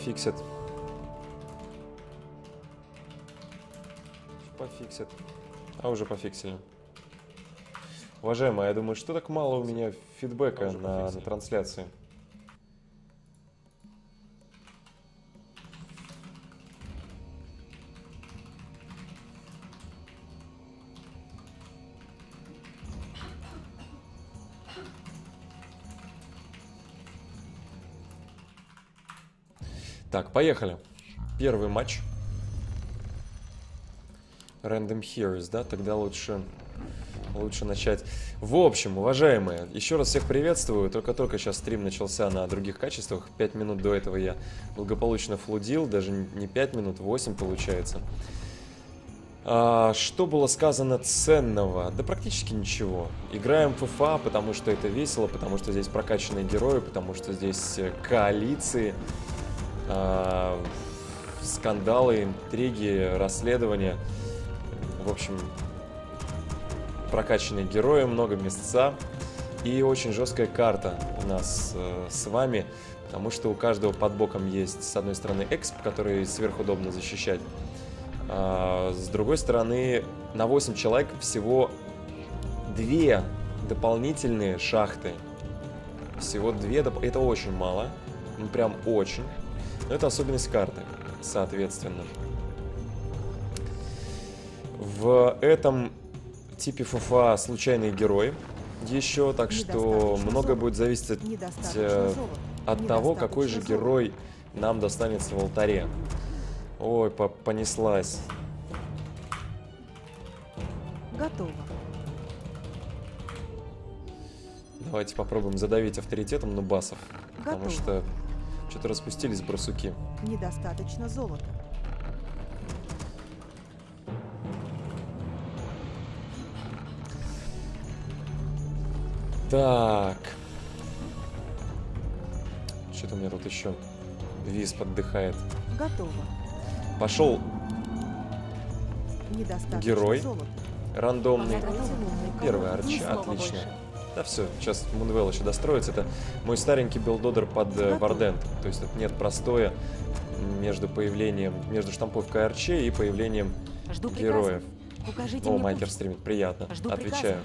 Фиксит. Пофиксит. А уже пофиксили. Уважаемые, я думаю, что так мало у меня фидбэка на трансляции. Так, поехали. Первый матч. Random Heroes, да? Тогда лучше начать. В общем, уважаемые, еще раз всех приветствую. Только-только сейчас стрим начался на других качествах. 5 минут до этого я благополучно флудил. Даже не 5 минут, 8 получается. Что было сказано ценного? Да практически ничего. Играем в ФФА, потому что это весело, потому что здесь прокачанные герои, потому что здесь коалиции, скандалы, интриги, расследования. В общем, прокачанные герои, много места и очень жесткая карта у нас с вами, потому что у каждого под боком есть, с одной стороны, эксп, который сверхудобно защищать, с другой стороны, на 8 человек всего 2 дополнительные шахты. Всего 2, это очень мало, ну прям очень, но это особенность карты, соответственно. В этом типе ФФА случайные герои еще, так что многое будет зависеть от того, какой же герой нам достанется в алтаре. Ой, понеслась. Готово. Давайте попробуем задавить авторитетом нубасов, потому что что-то распустились барсуки. Недостаточно золота. Так. Что-то у меня тут еще Виз поддыхает. Готово. Пошел герой. Золота. Рандомный. Первый арч. Отлично. Да все, сейчас Мунвелл еще достроится. Это мой старенький билдодер под Вардент. То есть тут нет простоя между штамповкой арчей и появлением героев. О, Майкер стримит, приятно. Отвечаю.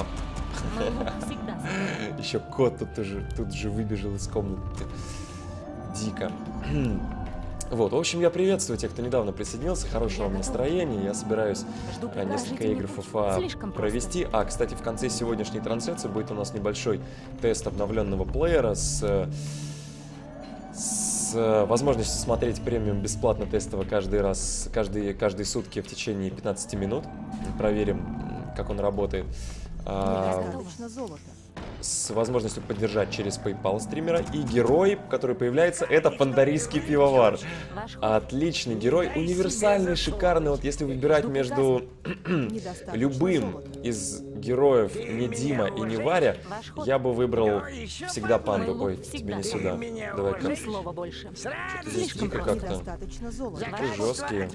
Еще кот тут же выбежал из комнаты. Дико. Вот, в общем, я приветствую тех, кто недавно присоединился. Хорошего вам настроения. Я собираюсь несколько игр ФФА провести. Кстати, в конце сегодняшней трансляции будет у нас небольшой тест обновленного плеера с возможностью смотреть премиум бесплатно тестово каждые сутки в течение 15 минут. Проверим, как он работает. С возможностью поддержать через PayPal стримера. И герой, который появляется, это пандарийский пивовар. Отличный герой, универсальный, шикарный. Вот если выбирать между любым из героев, не Дима и не Варя, я бы выбрал всегда панду. Ой, тебе не сюда. Давай-ка. Что-то здесь дико как-то. Такие жесткие.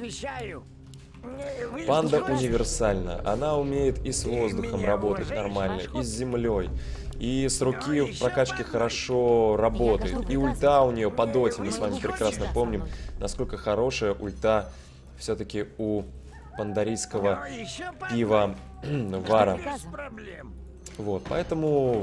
Панда универсальна. Она умеет и с воздухом работать нормально, и с землей. И с руки в прокачке хорошо работает. И ульта у нее по доте. Мы с вами прекрасно помним, насколько хорошая ульта все-таки у пандарийского пива Вара. Вот, поэтому...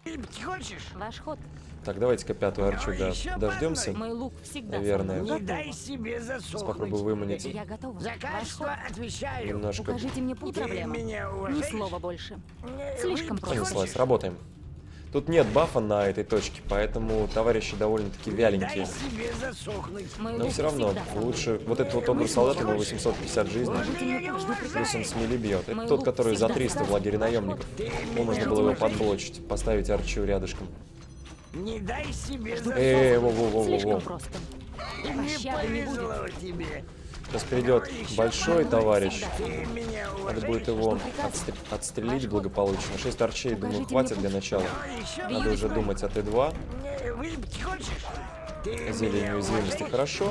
Так, давайте-ка пятую арчу дождемся. Наверное. Сейчас попробую выманить. Немножко. Покажите мне путь, проблема. Ни слова больше. Слишком просто. Понеслась, работаем. Тут нет бафа на этой точке, поэтому товарищи довольно-таки вяленькие. Но все равно лучше... Вот этот вот огр солдат, ему 850 жизней. Плюс он с мили бьет. Это тот, который за 300 в лагере наемников. Можно было его подблочить, поставить арчу рядышком. Не дай себе Во-во-во-во-во. Сейчас придет большой товарищ. Надо будет его отстрелить благополучно. 6 арчей, думаю, хватит для начала. Надо уже думать о Т2. Зелье неуязвимости хорошо.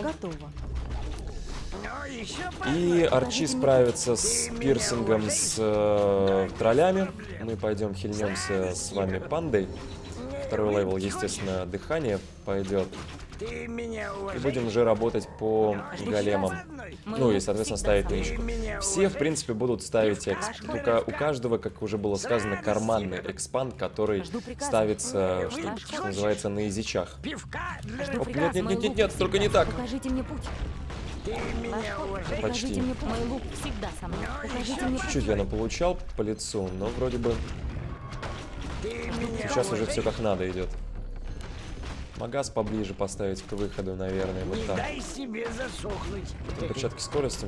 И арчи справятся с пирсингом, с троллями. Мы пойдем хильнемся с вами пандой. Второй левел, естественно, дыхание пойдет. Ты меня И уважаешь? будем уже работать по големам. Мой Ну и, лук соответственно, всегда ставить со мной. нычку. меня Все, в принципе, будут ставить эксп. У каждого, как уже было сказано, карманный экспанд, который Жду приказа. ставится, что называется, на язычах. Пивка для Жду Оп, приказ. нет, Мой нет, нет, лук нет, только не всегда. так. Покажите мне путь. Ты меня Ваш ход. уважаешь? Почти. Покажите мне путь. Мой лук всегда со мной. Покажите мне Чуть-чуть я наполучал по лицу, но вроде бы Ты меня сейчас уже уважаешь? все как надо идет. Магаз поближе поставить к выходу, наверное, вот Не так. дай себе засохнуть. Перчатки скорости.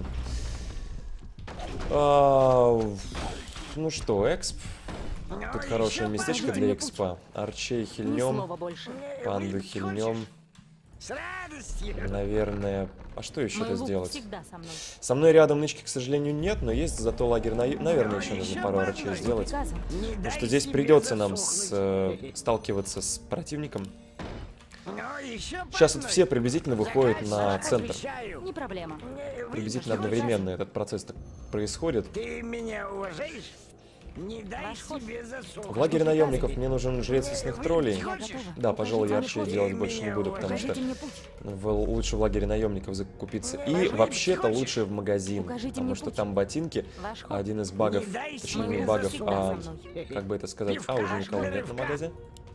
Ну что, эксп. Тут хорошее местечко для экспа. Арчей Ни хильнем, слова больше. панду хильнем. С радостью. Наверное... А что еще Мой это лук сделать? всегда со мной. Со мной рядом нычки, к сожалению, нет, но есть зато лагерь. Наверное, еще нужно пару арчей Жду сделать. приказа. Не Потому дай что здесь себе придется нам засохнуть. сталкиваться с противником. Ну, еще Сейчас вот по все одной. приблизительно выходят на Заказчик, центр. отвечаю. Не проблема. Приблизительно одновременно этот процесс так происходит. Ты меня уважаешь? Не дай Ваш ход. себе засохнуть. В лагере наемников мне нужен жрец лесных троллей. Я готова. Да, пожалуй, я Покажите арчей мне делать больше не буду, потому что Покажите мне путь. лучше в лагере наемников закупиться. И вообще-то лучше в магазин, Укажите потому мне что путь. там ботинки. Ваш ход. Один из багов, Не дай точнее себе не багов, всегда а со мной. как бы это сказать, Пивка, уже никого нет на пивка. магазе.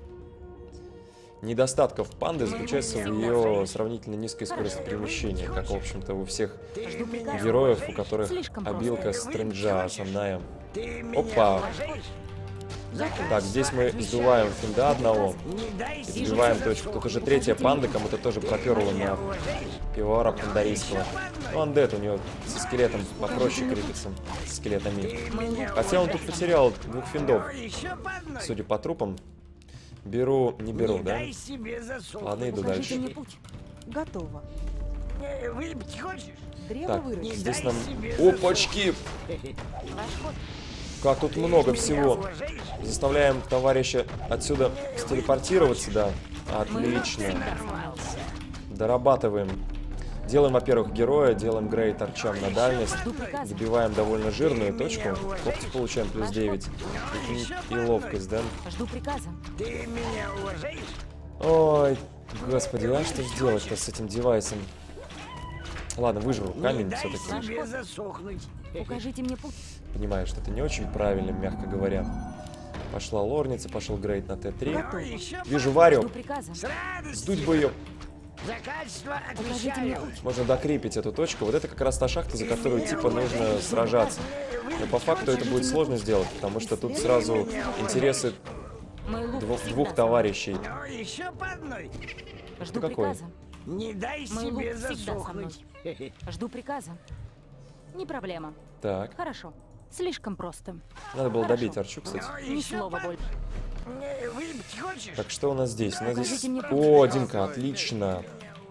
Недостатков панды заключается в ее сравнительно низкой скорости перемещения, как, в общем-то, у всех Ты меня героев, у уважаешь? которых Слишком просто. обилка стрэнджа основная. Ты меня Опа. уважаешь? Так, здесь мы сдуваем финда одного, Не дай себе сбиваем засохнуть. точку. Тут уже третья панда, кому-то тоже проперла на пивовара пандарийского. Ну, андет у него со скелетом попроще крепится, с скелетами. Хотя он тут потерял двух финдов, Еще по одной. судя по трупам. Беру, не беру, Не да? дай себе засохнуть. Ладно, иду Покажите дальше. мне путь. Готово. Выпить хочешь? Древо Так, вырастет. здесь дай нам... себе Опачки! Ваш ход. Как тут много всего. уважаешь? Заставляем товарища отсюда стелепортироваться, да. Отлично. Нарвался. Дорабатываем. Делаем, во-первых, героя, делаем грей торчам на дальность. Жду приказа. Добиваем довольно жирную точку. Когти получаем плюс 9. И ловкость, да? Жду приказа. Ты меня уважаешь? Ой, господи, а что сделать-то с этим девайсом? Ладно, выживу. Не Камень дай все-таки. себе засохнуть. Покажите мне путь. Понимаю, что это не очень правильно, мягко говоря. Пошла лорница, пошел грейд на Т3. Еще Вижу Жду Варю. приказа. с радостью. Сдуть бы ее. За качество Покажите мне отвечаю. путь. Можно докрепить эту точку. Вот это как раз та шахта, за которую типа нужно сражаться. Но по факту это будет сложно сделать, потому что тут сразу интересы Мой лук двух всегда со мной. товарищей. Но еще по одной. Жду какой? приказа. Не дай Мой лук себе всегда со мной. засохнуть. Жду приказа. Не проблема. Так, Хорошо. Слишком просто. надо было Хорошо. добить Арчу, кстати. Но Ни еще слова по- больше. Выпить хочешь? Так, что у нас здесь? У нас здесь... Покажите мне О, Димка, отлично.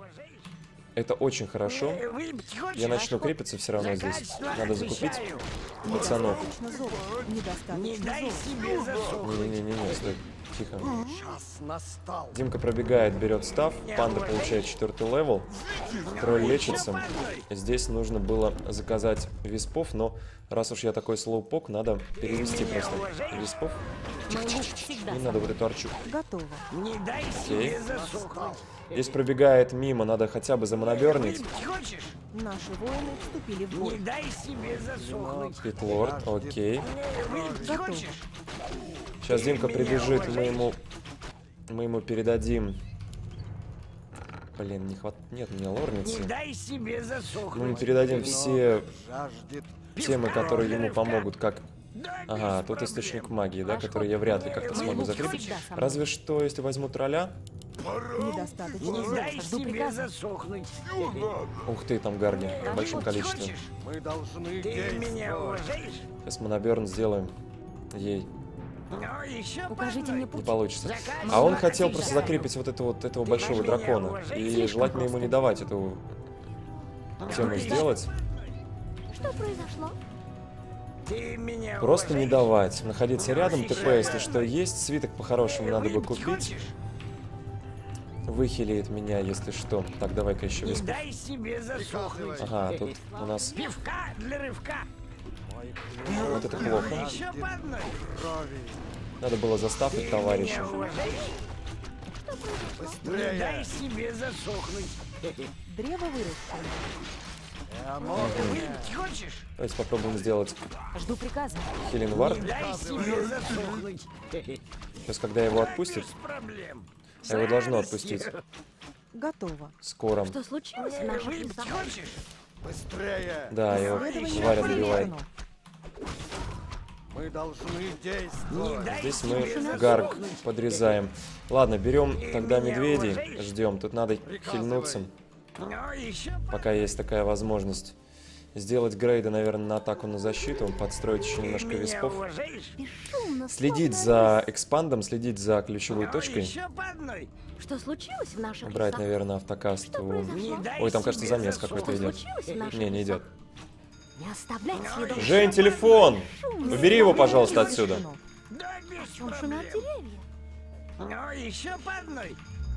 Это очень хорошо. Выпить хочешь? Я начну крепиться все равно здесь. Надо закупить пацанов. Недостаточно золота. Не Недостаточно дай золота. себе засохнуть. Не-не-не, стой. Тихо. Час настал. Димка пробегает, берет став. Панда получает 4-й левел. Тролль лечится. Здесь нужно было заказать виспов, но раз уж я такой слоупок, надо перевести просто виспов. Мой лук всегда Не со надо мной. вот эту арчу. Готово. Не дай Окей. себе засохнуть. Здесь пробегает мимо, надо хотя бы замонобернить. Выпить хочешь? Наши воины вступили в Не бой. дай себе засохнуть. Питлорд, окей. Выпить Готово. хочешь? Сейчас Димка прибежит, мы ему передадим. Блин, не хватает. Нет у меня Не лорницы. дай себе Мы ему засохнуть. передадим все Жаждет темы, которые ему помогут, как... Ага, тут источник магии, да, который я вряд ли как-то смогу закрепить. Всегда со мной. Разве что, если возьму тролля. Недостаточно Не золота. дай Жду себе приказа. засохнуть. Ух ты, там гарни в большом количестве. Хочешь? мы должны Ты меня действовать. уважаешь? Сейчас моноберн сделаем ей. Но еще Укажите мне Не путь. получится. А он хотел просто закрепить вот этого большого меня дракона. уважаешь? И Слишком желательно ему просто. не давать эту тему сделать. Что произошло? Ты меня Просто не уважаешь? давать. Находиться рядом, ТП, если что есть. Свиток по-хорошему надо бы Выпить купить. хочешь? Выхилит меня, если что. Так, давай-ка еще Не виспов. дай себе засохнуть. Ага, тут у нас... Пивка для рывка. Вот это плохо. Еще по одной. Крови. Надо было заставить Меня товарища. уважаешь? Не дай себе засохнуть. Древо выращено. Выпить хочешь? Давайте попробуем сделать Жду приказа. Healing Ward. Не дай себе засохнуть. Сейчас, когда его отпустит, Без проблем. а его должно отпустить Готово. скоро. Что случилось в наших Выпить лесах? хочешь? Быстрее! Да, его Исследование варят, добивает. завершено. Мы должны Не действовать. дай Здесь себе мы гарк засохнуть. подрезаем. Ладно, берем тогда медведей, ждем. Тут надо хильнуться, Ну, еще пока есть такая возможность. Сделать грейды, наверное, на атаку, на защиту, подстроить еще немножко меня виспов. уважаешь? Бесшумно, Следить словно за экспандом, следить за ключевой Ну, точкой. еще по одной. лис. Что случилось в наших Брать, лесах? наверное, автокаст. Что у- произошло? Не дай Ой, там, кажется, себе замес какой-то Что идет. случилось в наших Не, не лесах? идет. Не оставлять следов. Жень, телефон! Убери его, пожалуйста, отсюда. Завершено. Да, без Чем шумят проблем. деревья? Ну, еще по одной.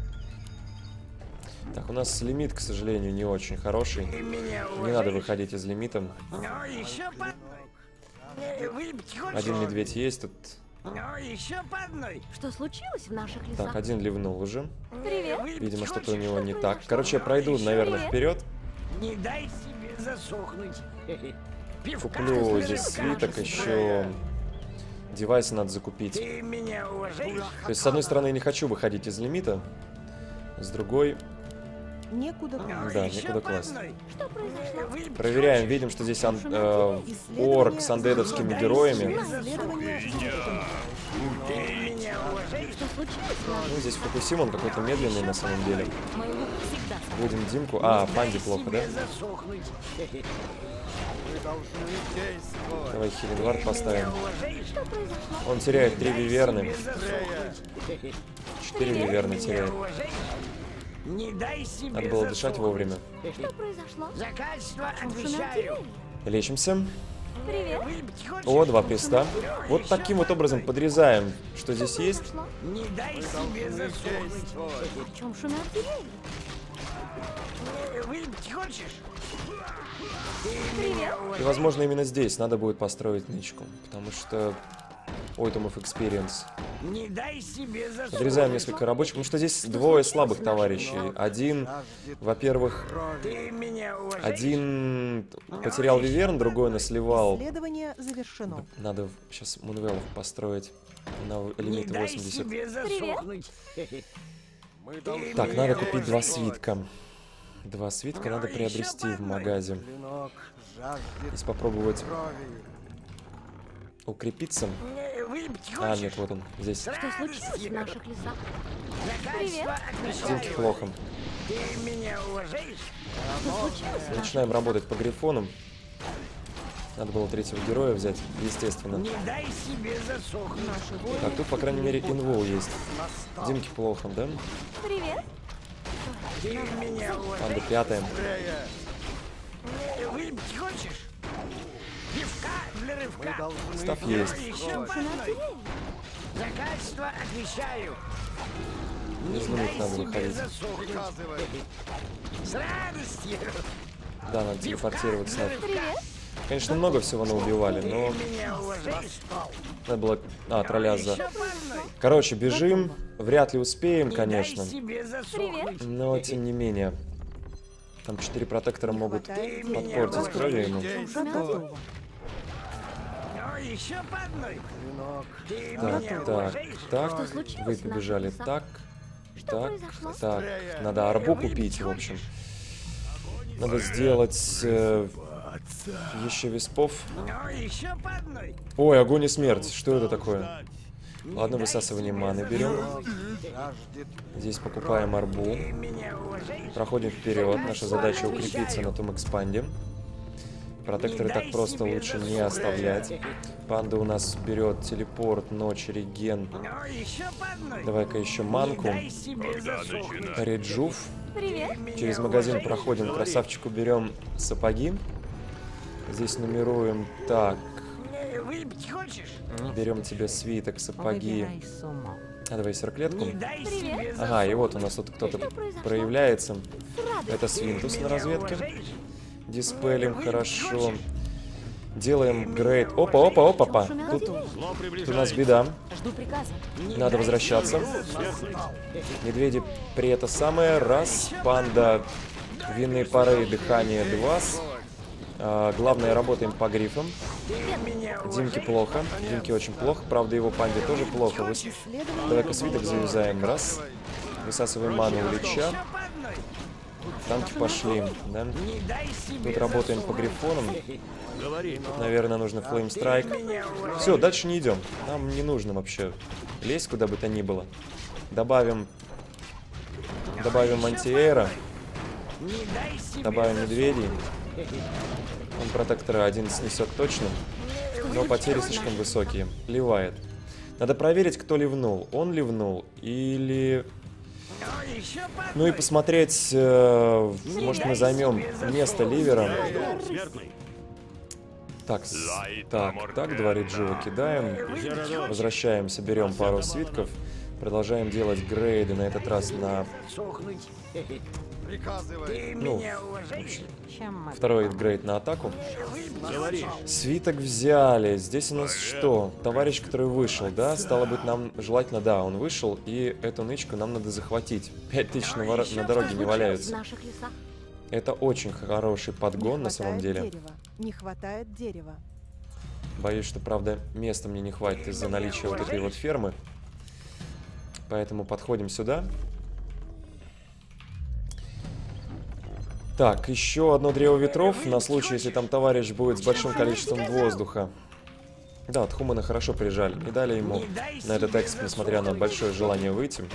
Так, у нас лимит, к сожалению, не очень хороший. Ты меня Не надо уважаешь? выходить из лимита. Ну, еще по одной. Выпить хочешь? Один медведь есть тут. Ну, еще по одной. Что случилось в наших лесах? Так, один ливнул уже. Привет. Выпить Видимо, что-то у хочешь? него не Что так. произошло? Короче, я пройду, наверное, Привет. вперед. Не дай себе засохнуть. Пивка Куплю для здесь рыбка. свиток, еще девайсы надо закупить. Ты меня уважаешь? То есть, с одной стороны, я не хочу выходить из лимита, с другой, Некуда Ну, класть. да, еще некуда по класть. одной. Что произошло? Выпить Проверяем, хочешь? видим, что здесь Исследование орк с андедовскими завершено. героями. Исследование завершено. Ты меня уважаешь? Что случилось в наших Ну, здесь Фукусима, он какой-то медленный на самом деле. лесах? Мой лук всегда со мной. Будем Димку. А, Панди плохо, да? Тебе засохнуть. Мы должны действовать. Давай Хилингвард поставим. Уважаешь? Что произошло? Он теряет 3 виверны. Тебе засохнуть. 4 виверны Меня теряет. уважаешь? Не дай себе Надо было дышать засохнуть. вовремя. Что произошло? За качество Чем шумят отвечаю. деревья? Лечимся. Привет. Выпить хочешь? О, 2 приста. Вот таким вот образом подрезаем, что здесь есть. Произошло? Не дай себе засохнуть. О чем шумят деревья? Выпить хочешь? Привет. И, возможно, именно здесь надо будет построить нычку. Потому что... Ой, Tom of Experience. Не дай себе засохнуть. Подрезаем несколько рабочих, потому что здесь двое слабых товарищей. Один, во-первых, Ты меня уважаешь? один потерял виверн, другой насливал. Исследование завершено. Надо сейчас Мунвеллов построить на Не лимит дай 80. себе засохнуть. Мы должны Так, надо купить 2 действовать. свитка. 2 свитка надо приобрести в магазе. Клинок жаждет Если попробовать крови. укрепиться. Выпить А, хочешь? нет, вот он, здесь. Что случилось в наших лесах? За качество Димке отвечаю. плохо. Ты меня уважаешь? Что случилось в наших Начинаем лесах? работать по грифонам. Надо было третьего героя взять, естественно. Не дай себе засохнуть. Наши воины Так, тут, по крайней мере, инвол есть. Настал. Димке плохо, да? Привет. Ты меня Панда уважаешь? 5. Быстрее. Выпить хочешь? Пивка для Мы рывка. должны Став Ну, есть. еще действовать. по одной. За качество отвечаю. Из Не лимит дай надо себе выходить. засохнуть. Приказывай. С радостью. Да, надо телепортироваться. Для Надо. рывка. Конечно, много всего наубивали, Ты но меня уважаешь? надо было... А, тролля за... Еще по одной. Короче, бежим. Вряд ли успеем, Не конечно. дай себе засохнуть. Но, тем не менее. Там 4 протектора не могут хватает Ты денег. подпортить крови ему. Готово. Ну, еще по одной. Клинок Ты Так, меня так, уважаешь? так. Что случилось Вы в наших побежали лесах? так, Что так, произошло? так. Надо арбу купить, в общем. Надо сделать еще виспов. Ну, еще по одной. Ой, огонь и смерть. Что это такое? Ладно, высасывание маны берем. жаждет Здесь покупаем арбу. Ты меня уважаешь? Проходим вперед. Наша задача укрепиться на том экспанде. Протекторы так просто лучше не оставлять. Панда у нас берет телепорт, ночь, реген. Ну, еще по одной. Давай-ка еще Не манку. дай себе засохнуть. Реджув. Привет. Через магазин проходим, красавчику берем сапоги. Здесь нумеруем. Так, Выпить хочешь? берем тебе свиток, сапоги. Выбирай сумму. А давай серклетку. Не дай себе Ага, и вот у нас тут кто-то проявляется. С радостью. Это Свинтус на меня разведке. уважаешь? Диспелим хорошо. Делаем грейд. Опа, опа, опа, опа. Тут у нас беда. Жду приказа. Надо возвращаться. Медведи при это самое. Раз. Панда. Винные пары. Дыхание. Два. Главное, работаем по грифам. Димке плохо. Димке очень плохо. Правда, его панде тоже плохо. Давай-ка свиток завязаем. Раз. Высасываем ману у Лича. Танки пошли. Да? Тут работаем по грифонам. Тут, наверное, нужно Flame Strike. Все, дальше не идем. Нам не нужно вообще лезть куда бы то ни было. Добавим антиэра. Добавим медведей. Он протектора один снесет точно. Но потери слишком высокие. Ливает. Надо проверить, кто ливнул. Он ливнул или... Ну и посмотреть, может, мы займем место ливера. Так, говорит Джива, кидаем. Возвращаемся, берем пару свитков. Продолжаем делать грейды, на этот раз на... Ну, второй грейд на атаку. Свиток взяли. Здесь у нас что? Товарищ, который вышел, да? Стало быть, нам желательно, да, он вышел. И эту нычку нам надо захватить. 5000 на дороге не валяются. Это очень хороший подгон на самом деле. Не хватает дерева. Боюсь, что, правда, места мне не хватит из-за наличия вот этой вот фермы. Поэтому подходим сюда. Так, еще одно древо ветров на случай, если там товарищ будет с большим количеством воздуха. Да, от Хумана хорошо прижали. Не дали ему на этот эксп, несмотря на большое желание выйти.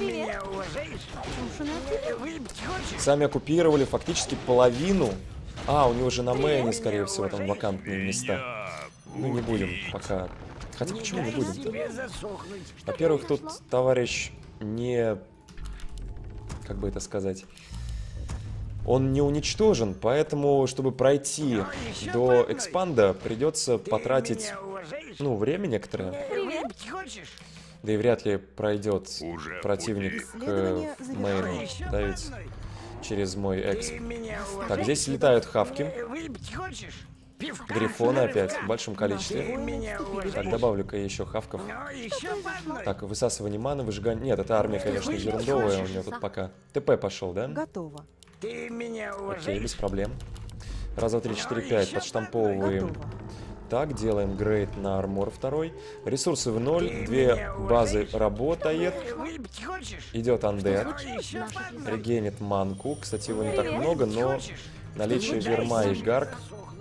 Сами оккупировали фактически половину. А, у него же на мэне, скорее всего, там вакантные места. Ну, не будем пока. Хотя почему не будем-то? Во-первых, тут товарищ не... Как бы это сказать... Он не уничтожен, поэтому, чтобы пройти до экспанда, придется потратить, ну, время некоторое. Да и вряд ли пройдет противник к мейну, да, ведь через мой эксп. Так, здесь летают хавки. Грифоны опять в большом количестве. Так, добавлю-ка еще хавков. Так, высасывание маны, выжигание... Нет, эта армия, конечно, ерундовая у нее тут пока. ТП пошел, да? Готово. Окей, без проблем. Раз, два, три, четыре, пять. Подштамповываем. Так, делаем грейд на армор второй. Ресурсы в ноль. Две базы работает. Идет андед. Регенит манку. Кстати, его не так много, но наличие верма и гарк,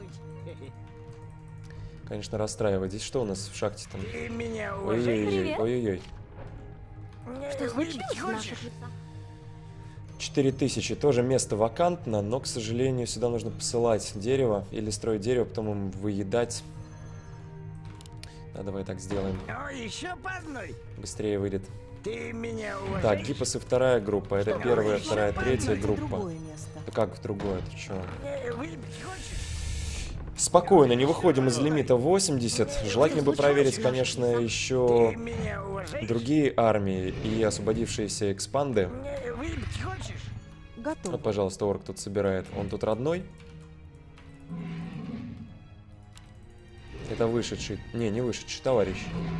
конечно, расстраивает. Здесь что у нас в шахте там? Ой-ой-ой, ой-ой-ой. Что случилось? 4000. Тоже место вакантно, но, к сожалению, сюда нужно посылать дерево или строить дерево, потом им выедать. Да, давай так сделаем. Быстрее выйдет. Так, гипосы вторая группа. Это первая, вторая, третья группа. Да как в другое? Ты чё? Спокойно, не выходим из лимита 80. Желательно бы проверить, конечно, еще другие армии и освободившиеся экспанды. Вот, пожалуйста, орк тут собирает. Он тут родной. Это вышедший. Не вышедший товарищ.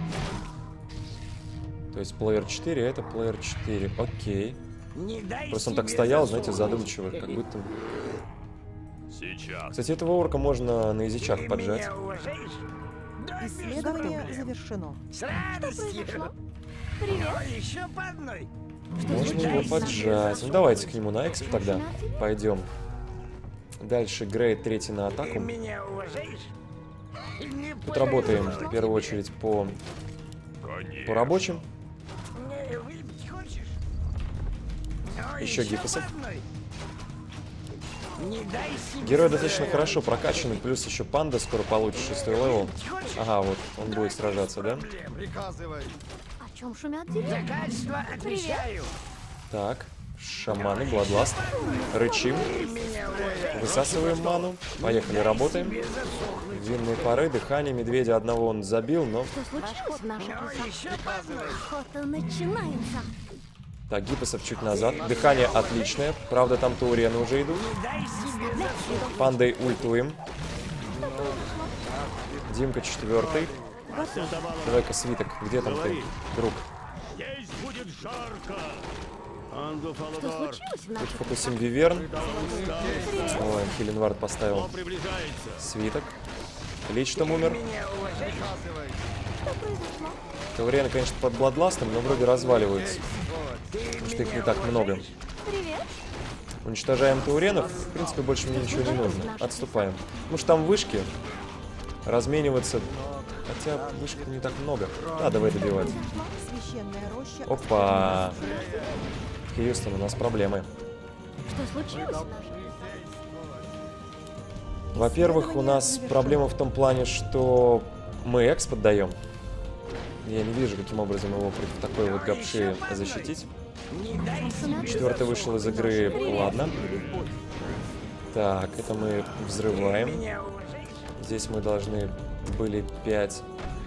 То есть плеер 4, это плеер 4. Окей. Просто он так стоял, знаете, задумчиво, как будто... Кстати, этого орка можно на язычах поджать. Исследование завершено. Можно его поджать. Ну, давайте к нему на эксп тогда. Пойдем. Дальше грейд 3 на атаку. Тут работаем в первую очередь по рабочим. Еще гипосов. Герой достаточно хорошо прокачанный, плюс еще панда скоро получит 6-й левел. Ага, вот он будет сражаться, да? О чем шумят деревья? Так, шаманы, бладласт. Рычим. Высасываем ману. Поехали, работаем. Винные пары, дыхание медведя одного он забил, но... Что случилось в наших лесах? Охота начинается. Так, гипосов чуть назад. Дыхание отличное. Правда, там таурены уже идут. Пандой ультуем. Димка 4-й. Давай-ка свиток. Где там ты, друг? Здесь будет жарко. Анду Что Фаладор. случилось в Тут наших... фокусим Виверн. Ой, Хеленвард поставил Приближается. свиток. Лич там умер. Что произошло? Тавриены, конечно, под Бладластом, но вроде разваливаются. Потому что их не так много. Привет. Уничтожаем тауренов. В принципе, больше мне ничего не нужно. Отступаем. Потому что там вышки. Размениваться. Хотя вышек не так много. Да, давай добивать. Священная роща. Опа. Хьюстон, у нас проблемы. Что случилось в наших... Во-первых, у нас проблема в том плане, что мы экс отдаем. Я не вижу, каким образом его против такой вот гапши защитить. Четвертый вышел из игры. Ладно. Так, это мы взрываем. Здесь мы должны были 5.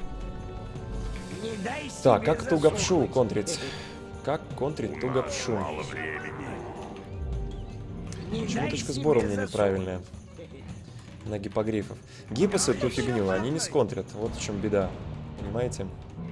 Так, как ту гапшу контрить? Как контрить ту гапшу? Почему точка сбора у меня неправильная? На гипогрифов. Гипосы ту фигню, они не сконтрят. Вот в чем беда. Понимаете?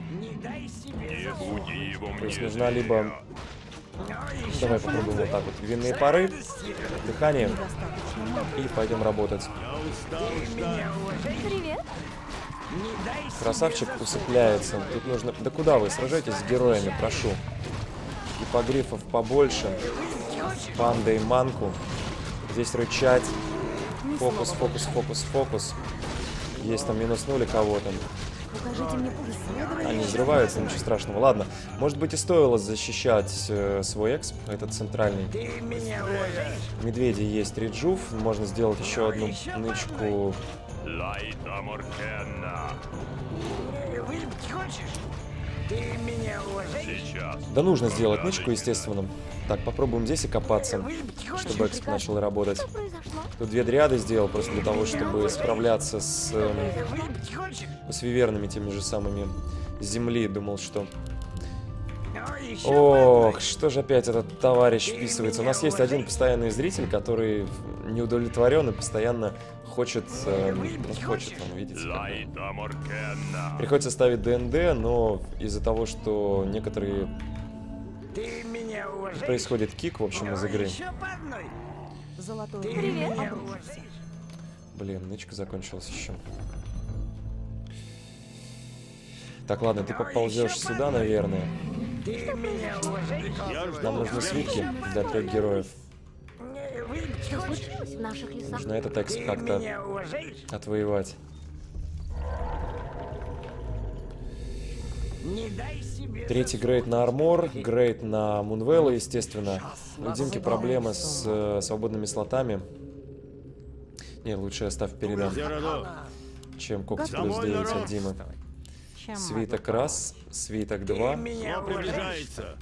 То есть нужна либо... Давай попробуем вот так вот. Винные пары, дыхание. И пойдем работать. Привет. Красавчик усыпляется. Тут нужно... Да куда вы? Сражайтесь с героями, прошу. Гипогрифов побольше. Панда и манку. Здесь рычать. Фокус, фокус, фокус, фокус. Есть там минуснули кого-то. Покажите мне путь. Они взрываются, ничего страшного. Ладно, может быть и стоило защищать свой эксп, этот центральный. Медведи есть реджув. Можно сделать еще одну нычку. Лайта Моркенна. Выпить хочешь? Ты меня уважаешь? Сейчас. Да нужно сделать нычку, естественно. Так, попробуем здесь и копаться, Выпить хочешь? чтобы эксп начал работать. Что произошло? Тут 2 дриады сделал просто для того, чтобы справляться с Выпить хочешь? вивернами теми же самыми с земли. Думал, что... Ну, еще Ох, что же опять этот товарищ вписывается. У нас есть один постоянный зритель, который не удовлетворен и постоянно хочет... хочет, он, видите, как бы. Лайта Моркенна. Приходится ставить ДНД, но из-за того, что некоторые... ты меня уважаешь? Происходит кик, в общем, из игры. Еще по одной. Золотой Ты круг меня обрушился. уважаешь? Блин, нычка закончилась еще. Так, ладно, ты поползешь сюда, наверное. Ты меня уважаешь? Нам нужны свитки для 3 героев. Выпить Что хочешь? случилось в наших лесах? Нужно этот эксп Ты как-то меня уважаешь? отвоевать. Не дай себе... 3-й грейд на армор, грейд на Мунвелла, естественно. У Димки проблемы с свободными слотами. Не, лучше оставь передам, Зерадо. чем когти плюс Домой, 9 народ. от Димы. Чем Свиток раз, свиток Ты 2, меня Зло уважаешь? приближается.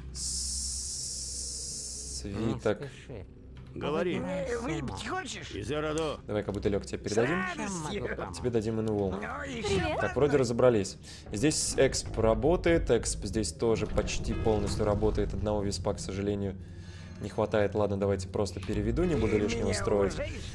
свиток... Говори. Выпить хочешь? Изерадо. Давай-ка бутылек тебе передадим. Тебе дадим инвол. Ну, еще Так, вроде разобрались. Здесь эксп работает, эксп здесь тоже почти полностью работает. Одного виспа, к сожалению, не хватает. Ладно, давайте просто переведу, не буду лишнего строить.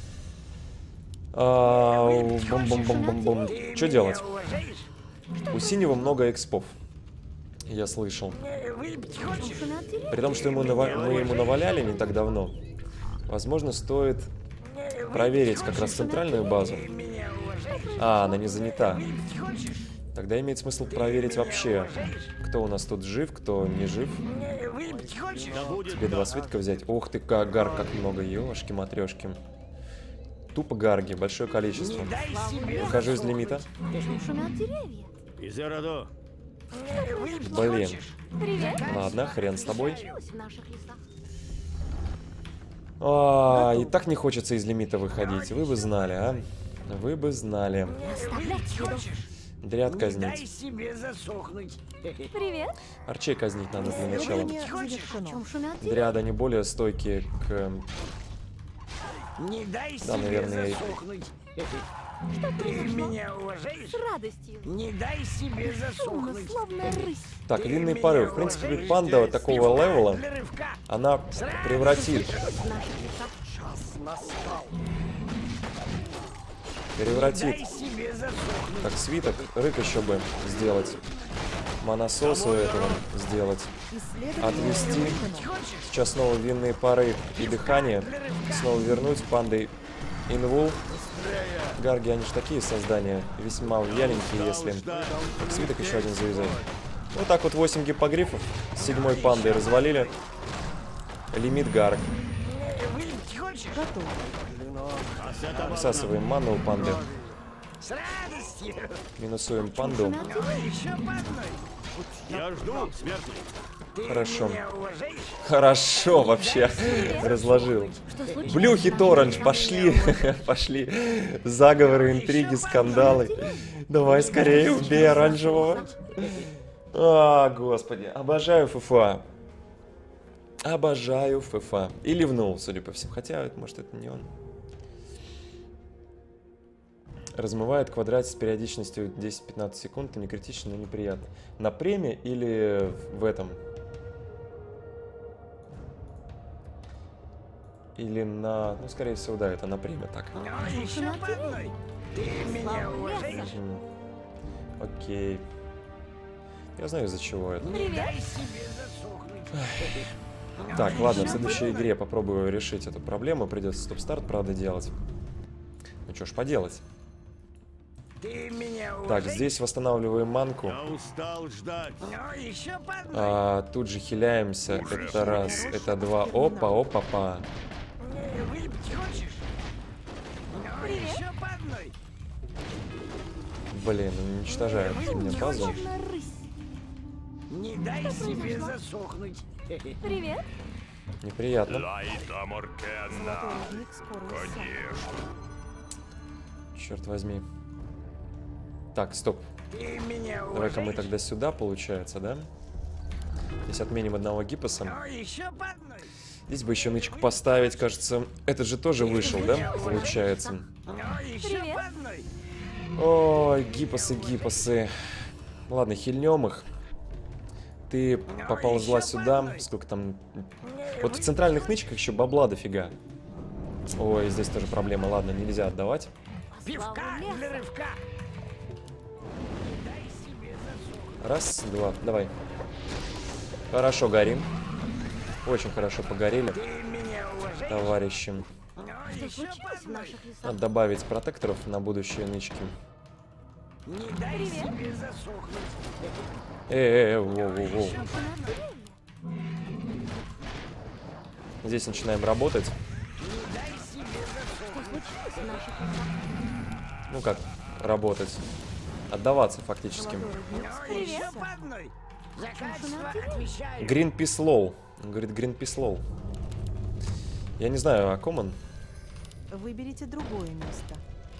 Бум-бум-бум-бум-бум. Что делать? У синего много экспов. Я слышал. Выпить хочешь? При том, что мы ему наваляли не так давно. Возможно, стоит проверить как раз центральную базу. А, она не занята. Тогда имеет смысл проверить вообще, кто у нас тут жив, кто не жив. Выпить хочешь? Да будет Тебе 2 свитка взять. Ох ты, как гар, как много, ёшки-матрёшки. Тупо гарги, большое количество. Не дай себе... Выхожу из лимита. Почему шумят деревья? Изерадо. Выпить Блин. хочешь? Привет. Ладно, хрен с тобой. Что случилось в наших лесах? И так не хочется из лимита выходить. Вы бы знали, а? Вы бы знали. Оставлять следов. Дряд Не дай казнить. себе засохнуть. Привет. Арчей казнить надо для начала. Время В завершено. чем шумят деревья? Дряды, они более стойкие к... Не дай Да, себе наверное, засохнуть. Ты меня уважаешь? С радостью. Не дай себе Шумно, засохнуть. словно рысь. Так, Ты винные меня пары. В принципе, уважаешь? панда такого левела, Для рывка. она превратит В наших лесах. Час настал. Превратит. Дай себе засохнуть. Так, свиток. Рык еще бы сделать. Моносос у этого сделать. Исследование Отвести. завершено. Сейчас снова винные пары и дыхание. Снова вернуть пандой Инвул. Гарги, они же такие создания. Весьма вяленькие, если... Так, свиток еще один завязать. Вот так вот 8 гиппогрифов с 7-й пандой развалили. Лимит гарг. Выпить хочешь? Готово. Высасываем ману у панды. С радостью. Минусуем панду. Ну, еще по одной. Я жду, смертный. Ты Хорошо. меня уважаешь? Хорошо вообще. Разложил. Что случилось? Блюхи Торанж, пошли. Пошли. Заговоры, интриги, скандалы. Давай скорее, убей оранжевого. А, господи. Обожаю ФФА. Обожаю ФФА. И ливнул, судя по всему. Хотя, может, это не он. Размывает квадрат с периодичностью 10-15 секунд. Не критично, но неприятно. На преме или в этом? Или на... Ну, скорее всего, да, это на преме. Так. Ну, еще по одной. Ты меня уважаешь? Окей. Я знаю, из-за чего это. Не дай себе засохнуть. Так, ладно, в следующей игре попробую решить эту проблему. Придется стоп-старт, правда, делать. Ну что ж поделать. Ты меня Так, уважаешь? здесь восстанавливаем манку. Я устал ждать. Ну, еще по одной. Тут же хиляемся. Это раз, это два. Опа, опа, па. Выпить хочешь? Ну, еще по одной. Блин, уничтожают мне базу. Черная рысь. Не дай себе засохнуть. Привет. Неприятно. Лайт Аморкена. Золотой рудник скоро иссякнет. Конечно. Черт возьми. Так, стоп. Ты меня Давай-ка мы уважаешь? тогда сюда, получается, да? Здесь отменим одного гипоса. Ну, еще по одной. Здесь бы еще нычку поставить, кажется. Этот же тоже вышел, да? Получается. Ну, еще Привет. по одной. Ой, гипосы, гипосы. Ладно, хильнем их. Ты поползла сюда. Сколько там... Вот в центральных нычках еще бабла дофига. Ой, здесь тоже проблема. Ладно, нельзя отдавать. Пивка Слава для леса. рывка. Дай себе засохнуть. Раз, два, давай. Хорошо горим. Очень хорошо погорели, Ты меня уважаешь? товарищи. Ну, Что еще по случилось в одной. наших лесах? Надо добавить протекторов на будущие нычки. Не дай себе засохнуть. Воу-воу-воу. Здесь начинаем работать. Не дай себе засохнуть. Случилось в наших лесах? Ну как работать? Отдаваться фактически. Золотой рудник Ну, скоро еще иссякнет. по одной. За качество отвечаю. Greenpeace Low. Он говорит Greenpeace Low. Я не знаю, о ком он. Выберите другое место.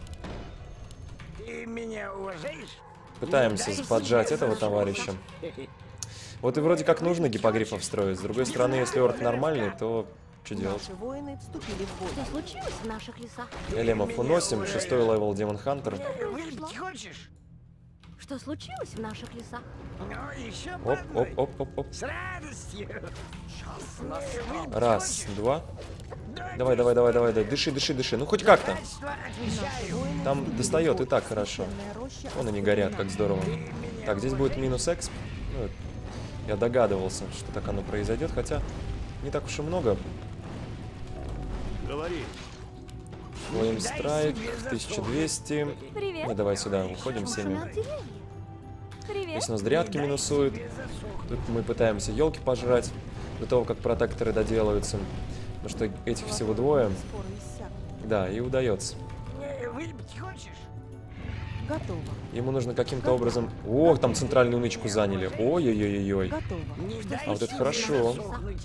Ты меня уважаешь? Пытаемся Не дай поджать себе этого засохнуть. товарища. Вот и вроде как нужно гипогрифов строить. С другой стороны, если орк нормальный, то что делать? Наши воины вступили в бой. Что случилось в наших лесах? Элемов уносим. 6-й левел Демон Хантер. Выпить хочешь? Что случилось в наших лесах? Ну, еще по Оп, одной. оп, оп, оп, оп. С радостью. Выпить Раз, хочешь? два. Да, Давай, давай, давай, давай, давай. Дыши, дыши, дыши. Ну хоть как-то. качество отвечаю. Воины Там вступили в достает бой. и так хорошо. Священная роща Вон они горят, как здорово. Меня Так, здесь будет минус эксп. Ну, я догадывался, что так оно произойдет, хотя не так уж и много. Говори. Flame Strike, 1200. Привет. Ну, давай сюда, уходим всеми. Шумят деревья. Привет. Здесь у нас дрядки минусуют. Тут мы пытаемся елки пожрать до того, как протекторы доделаются. Потому что этих всего двое. Скоро иссякнет. Да, и удается. Выпить хочешь? Готово. Ему нужно каким-то образом... Ох, там центральную нычку заняли. Ой-ой-ой-ой. Готово. Не дай А вот это себе хорошо. засохнуть.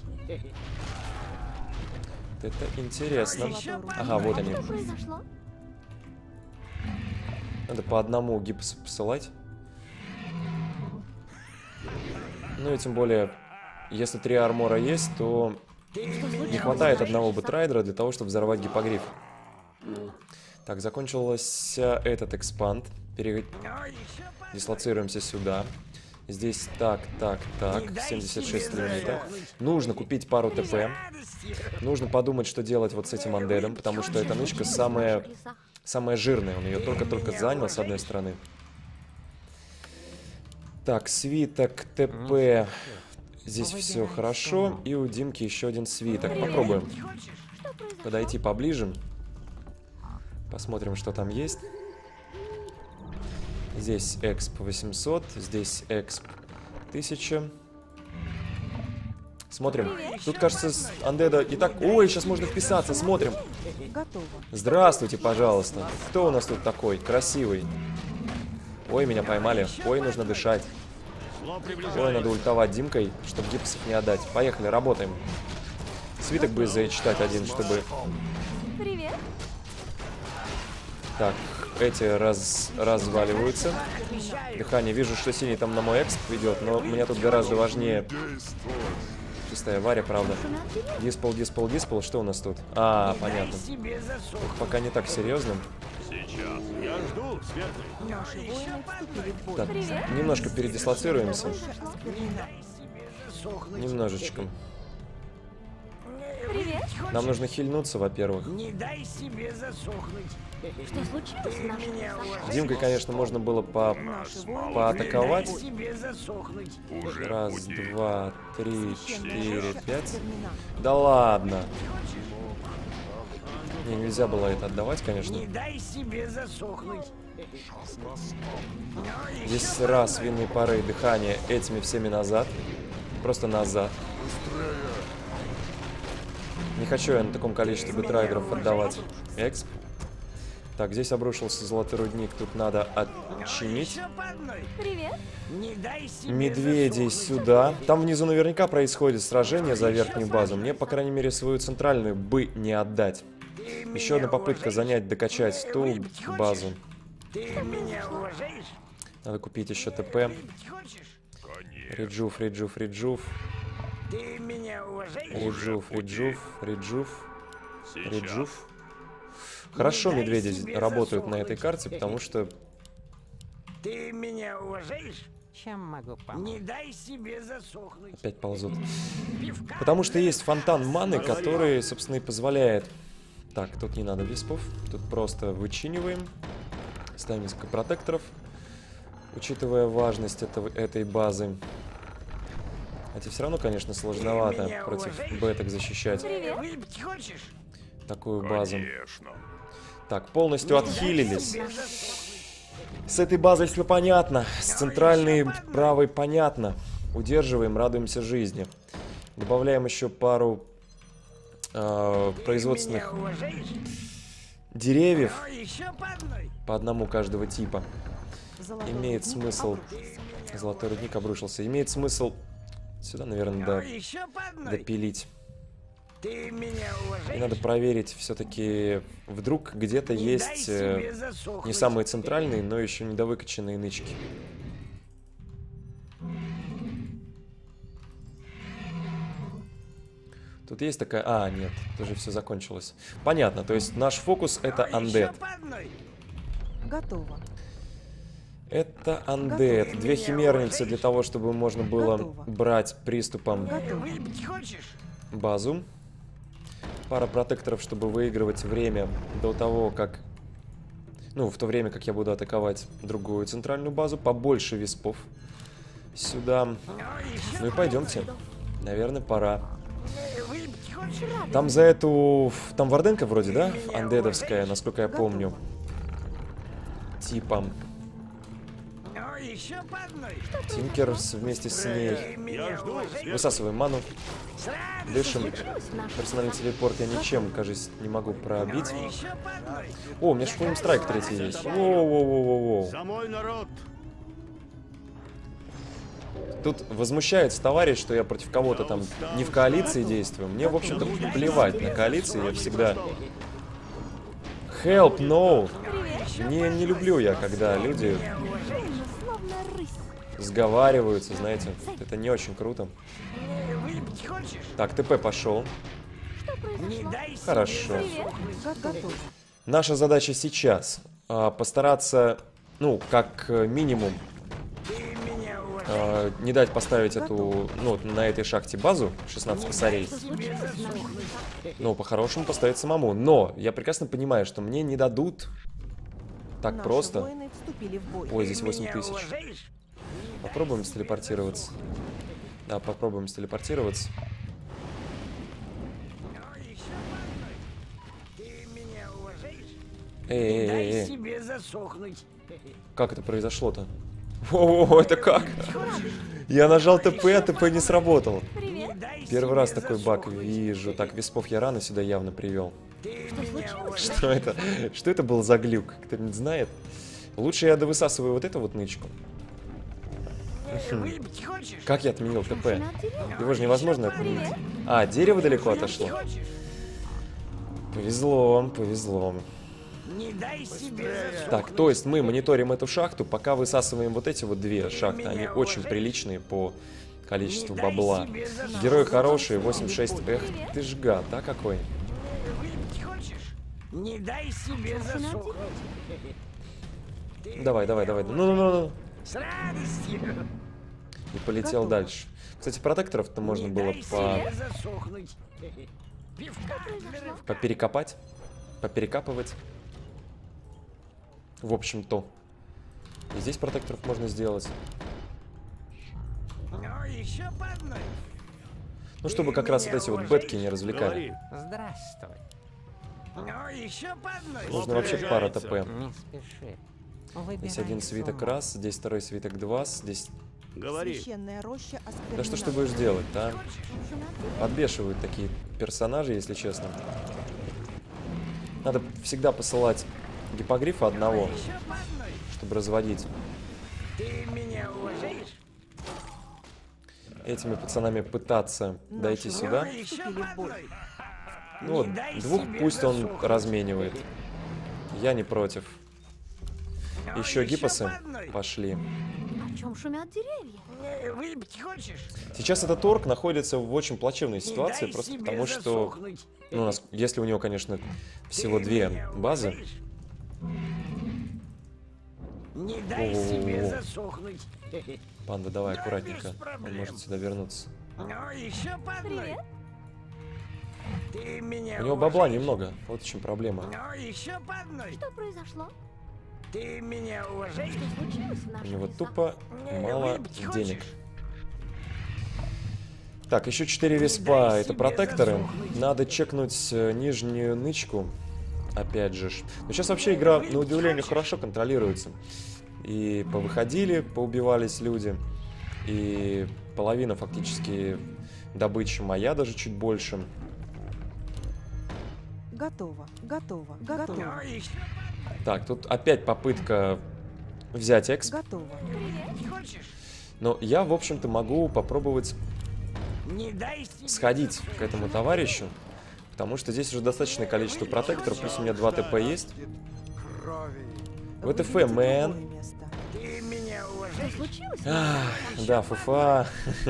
Это интересно. Золотой рудник. Ага, вот они. Что произошло? Надо по одному гипсу посылать. Ну и тем более, если 3 армора есть, то не хватает одного бэтрайдера для того, чтобы взорвать гипогриф. Так, закончился этот экспанд. Ну, еще по Дислоцируемся сюда. Здесь так, так, так. 76 лимита. Нужно купить пару ТП. радостью. Нужно подумать, что делать вот с этим андедом, потому что эта нычка самая самая жирная. Он ее только-только занял, с одной стороны. Так, свиток, ТП. Здесь все хорошо. И у Димки еще один свиток. Попробуем подойти поближе. Посмотрим, что там есть. Здесь эксп 800. Здесь эксп 1000. Смотрим. Тут, кажется, с Undead... Итак, ой, сейчас можно вписаться. Смотрим. Готово. Здравствуйте, пожалуйста. Кто у нас тут такой? Красивый. Ой, меня поймали. Ой, нужно дышать. Ой, надо ультовать Димкой, чтобы гипсов не отдать. Поехали, работаем. Свиток бы зачитать один, чтобы... Привет. Так, эти разваливаются. Дыхание. Вижу, что синий там на мой эксп идет, но мне тут гораздо важнее... Чистая Варя, правда. Диспол, диспол, диспол. Что у нас тут? А, понятно. Пока не так серьезно. Сейчас. Я жду, смертный. Наши воины вступили в бой. Так, немножко передислоцируемся. Немножечко. Привет. Нам нужно хильнуться, во-первых. Не дай себе засохнуть. Что случилось с нашим? Димкой, конечно, можно было Наши воины поатаковать. Себе засохнуть. Раз, два, три, четыре, пять. терминал. Да ладно. Не, нельзя было это отдавать, конечно. Не дай себе засохнуть. Здесь раз, винные пары и дыхание этими всеми назад. Просто назад. Не хочу я на таком количестве битрайдеров отдавать эксп. Так, здесь обрушился золотой рудник. Тут надо отчинить. Еще по одной. Привет. Не дай себе Медведей засохнуть. сюда. Там внизу наверняка происходит сражение за верхнюю базу. Мне, по крайней мере, свою центральную бы не отдать. Ты Еще меня одна попытка уважаешь? занять, докачать ту Выпить хочешь? базу. Ты меня уважаешь? Надо купить еще ТП. Выпить хочешь? Реджуф, реджуф, реджуф. Ты меня уважаешь? Реджуф, реджуф, реджуф, Сейчас. реджуф. Хорошо медведи работают на этой карте, потому что... Ты меня уважаешь? Чем могу помочь? Не дай себе засохнуть. Опять ползут. Пивка. Потому что есть фонтан маны, который, собственно, и позволяет... Так, тут не надо виспов. Тут просто вычиниваем. Ставим несколько протекторов. Учитывая важность этой базы. Хотя все равно, конечно, сложновато против беток защищать Выпить хочешь? такую базу. Конечно. Так, полностью отхилились. С этой базой все понятно. С центральной правой понятно. Удерживаем, радуемся жизни. Добавляем еще пару производственных Меня уважаешь? деревьев. Ну, еще по одной. По одному каждого типа. Золотой Имеет рудник смысл. обрушился. Золотой рудник обрушился. Имеет смысл сюда, наверное, Еще по одной. допилить. Ты меня уважаешь? И надо проверить все-таки, вдруг где-то Не есть дай себе засохнуть. не самые центральные, но еще недовыкачанные нычки. Тут есть такая... А, нет, тоже все закончилось. Понятно, то есть наш фокус это Еще Undead. по одной. Готово. Это Undead. Две химерницы для того, чтобы можно было Готово. брать приступом Готово. Выпить хочешь? базу. Пара протекторов, чтобы выигрывать время до того, как... Ну, в то время, как я буду атаковать другую центральную базу. Побольше виспов сюда. Ну и пойдемте. Наверное, пора. Выпить хочешь? Там за эту... Там Варденка вроде, да? Андедовская, насколько я помню. Типа. Ну, еще по одной. Тинкер вместе с ней. Ты меня уважаешь? Высасываем ману. Сразу. Дышим. Случилось с нашим? Персональный телепорт я ничем, кажется, не могу пробить. Еще по одной. О, у меня Шпунем Страйк третий есть. Воу-воу-воу-воу. За мой народ. Тут возмущается товарищ, что я против кого-то там не в коалиции действую. Мне, в общем-то, плевать на коалиции. Я всегда... Help, no! Не люблю я, когда люди Словно рысь. сговариваются, знаете. Это не очень круто. Выпить хочешь? Так, ТП пошел. Не дай себе Хорошо. Готово. Наша задача сейчас постараться, ну, как минимум, Ты меня уважаешь? не дать поставить эту, ну, вот на этой шахте базу 16 косарей. Что случилось с нашим? Ну, по-хорошему поставить самому. Но я прекрасно понимаю, что мне не дадут так Наши просто. воины вступили в бой. Ой, здесь Ты 8 меня тысяч. уважаешь? Попробуем стелепортироваться. Да, попробуем стелепортироваться. Ну, еще по одной. Ты меня уважаешь? Эй, Дай эй, эй. себе засохнуть. Как это произошло-то? О, это как? Я нажал ТП, а ТП не сработал. Привет. Дай Первый себе раз такой баг засохнуть. вижу. Так, Веспов я рано сюда явно привел. Ты меня уважаешь? Что это? Что это был за глюк? Кто-нибудь знает? Лучше я довысасываю вот эту вот нычку. Выпить хочешь? Как я отменил ТП? Шумят деревья. Его же невозможно отменить. А, дерево далеко отошло. Хочешь? Повезло, повезло. Не дай себе засохнуть. Так, то есть мы мониторим эту шахту, пока высасываем вот эти вот две шахты. Они очень приличные по количеству Не дай бабла. себе засохнуть. Герой хороший, 86. Эх, ты ж гад, да, какой? Выпить хочешь? Не дай себе засохнуть. Ты Давай, давай, давай. Ну. с радостью. И полетел Готово. дальше. Кстати, протекторов-то можно Не было дай себе засохнуть. Пивка для рывка. поперекопать, поперекапывать. В общем-то. И здесь протекторов можно сделать. Ну, еще по одной. Ну, чтобы как раз вот эти вот бетки не развлекали. Говори. Здравствуй. Ну, еще по одной. Нужно вообще пара ТП. Не спеши. Здесь один свиток сумму. раз, здесь второй свиток 2, здесь... Говори. Священная роща осквернена. Да что ж ты будешь делать-то, а? Хочешь? Шумят деревья. Подбешивают такие персонажи, если честно. Надо всегда посылать гиппогрифа одного, Еще по одной. чтобы разводить. Ты меня уважаешь? Этими пацанами пытаться Наши дойти воины сюда. Еще вступили по в бой. одной. Ну вот, Не дай двух себе пусть он засохнуть. разменивает. Я не против. Ну, Еще гипосы по одной. пошли. О чем шумят деревья? Выпить хочешь? Сейчас этот орк находится в очень плачевной ситуации, Не дай просто себе потому что, засохнуть. ну, если у него, конечно, всего Ты две меня базы. уважаешь? Не дай О-о-о. себе засохнуть. Панда, давай Да, аккуратненько. без проблем. Он может сюда вернуться. Ну, еще по одной. Привет. Ты меня У него бабла уважаешь? немного, вот в чем проблема. Ну, еще по одной. Что произошло? Ты меня уважаешь? Что случилось в У наших него лесах? тупо мало Выпить денег. хочешь? Так, еще 4 веспа, дай это себе протекторы. засохнуть. Надо чекнуть нижнюю нычку. Опять же. Но сейчас вообще игра, на удивление, хорошо контролируется. И повыходили, поубивались люди. И половина фактически добычи моя, даже чуть больше. Готово, готово, готово, Ну, еще Так, тут опять попытка взять эксп. готово. выпить хочешь? Но я, в общем-то, могу попробовать Не дай себе сходить к этому товарищу. Потому что здесь уже достаточное количество протекторов. Плюс у меня 2 ТП есть. Крови. ВТФ, Выберите мэн. другое место. Ты меня Что уважаешь? случилось? Да, Фуфа.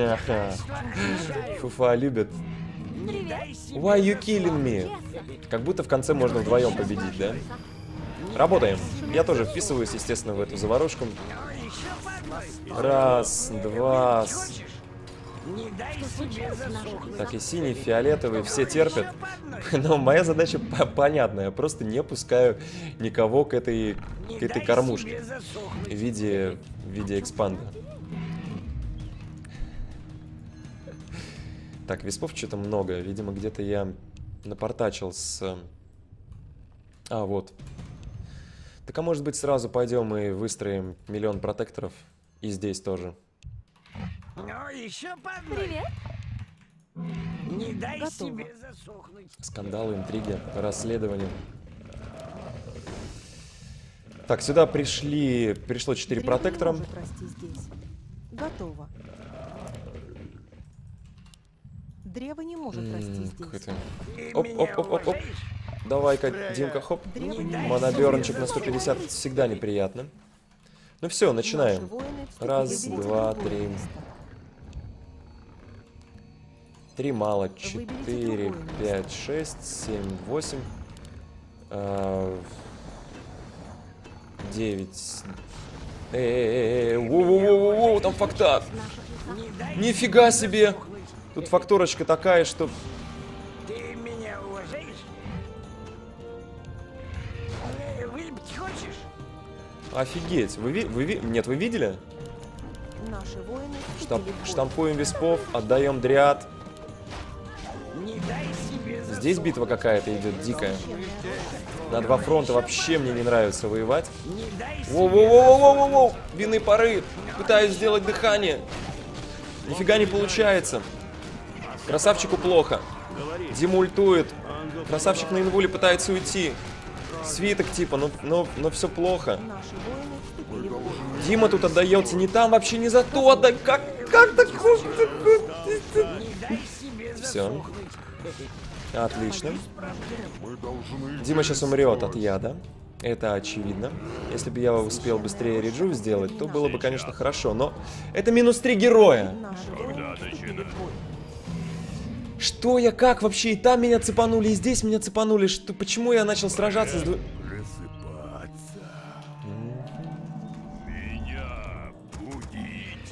Фуфа любит. Не дай себе Why you killing me? Как будто в конце можно вдвоем победить, да? Работаем. Я тоже вписываюсь, естественно, в эту заварушку. Ну, еще по одной. Раз, два. Хочешь? Не дай себе засохнуть. Так, и синий, фиолетовый, все терпят. Но моя задача понятная. Я просто не пускаю никого к этой кормушке в виде экспанда. Так, веспов что-то много. Видимо, где-то я напортачил с... А, вот. Так, а может быть, сразу пойдем и выстроим миллион протекторов. И здесь тоже. Ну, еще по одной. Привет. Не дай Готово. себе засохнуть. Скандалы, интриги, расследования. Так, сюда пришло 4 Древо не протектора. может расти здесь. Готово. Древо не может расти здесь. Какой-то- Ты Оп, меня оп, оп, оп, оп. уважаешь? Давай-ка, Димка, хоп. Древо не Монобернчик на 150 всегда неприятно. Ну все, Наши начинаем. воины вступили Раз, в бой. два, Другое три. место. 3 мало, Выберите 4, другое 5, 6, 7, 8, 9. Воу-воу-воу-воу, там фактат. В наших лесах. Не дай Нифига себе. засохнуть. Тут факторочка такая, что... Ты меня уважаешь? Выпить хочешь? Офигеть. Нет, вы видели? Наши воины вступили в бой. Штампуем виспов, отдаем дриад. Не дай себе Здесь битва какая-то идет дикая. Священная роща На два фронта вообще мне не нравится воевать. Не дай себе Воу-воу-воу-воу-воу! Винные пары! Пытаюсь сделать дыхание. Нифига не получается. Красавчику плохо. Говори. Дима ультует. Ангел Красавчик на инвуле пытается уйти. Свиток типа, но все плохо. Наши воины вступили в бой. Дима тут отдается не там, вообще не за то отдай. Как так? не дай себе Все. Отлично. Мы должны... Дима сейчас умрет от яда. Это очевидно. Если бы я успел быстрее реджу сделать, то было бы, конечно, хорошо. Но это минус 3 героя. Наши воины вступили в бой. Что я, как вообще? И там меня цепанули, и здесь меня цепанули. Что, почему я начал сражаться с Просыпаться. Меня будить.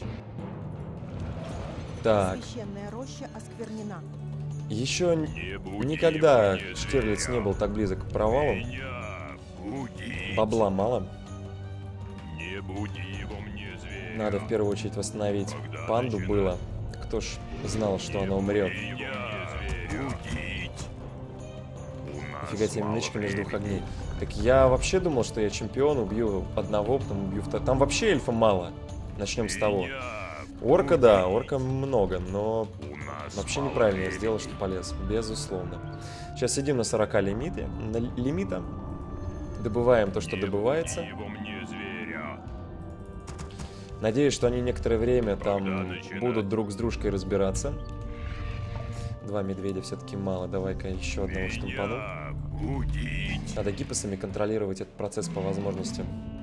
Так, Священная роща осквернена. еще Не буди никогда его, не Штирлиц зверя. не был так близок к провалу. Меня будить. Бабла мало. Не буди его мне, зверя. Надо в первую очередь восстановить панду было. Кто ж знал, что она умрет. Меня будить. Офига тебе минуточка между двух огней. Так я вообще думал, что я чемпион, убью одного, потом убью второго. Там вообще эльфа мало. Начнем с того. Орка, да, орка много, но вообще неправильно я сделал, что полез. Безусловно. Сейчас сидим на 40 лимита. Добываем то, что добывается. Его мне, зверя. Надеюсь, что они некоторое время там будут друг с дружкой разбираться. Два медведя все-таки мало. Давай-ка еще одного штампану. Меня будить. Надо гипосами контролировать этот процесс по возможности.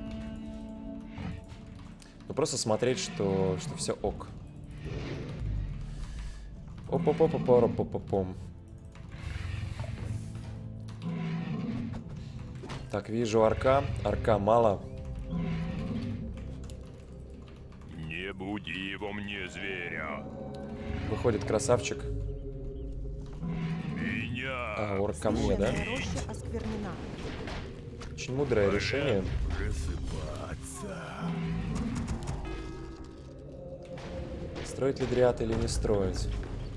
Ну просто смотреть, что все ок. Оп-оп-оп-оп-оп-оп-оп. Так, вижу арка. Арка мало. Не буди его мне, зверя. Выходит красавчик. Меня. А, орк ко мне, да? Священная роща осквернена. Очень мудрое решение. Строить ли дриад или не строить?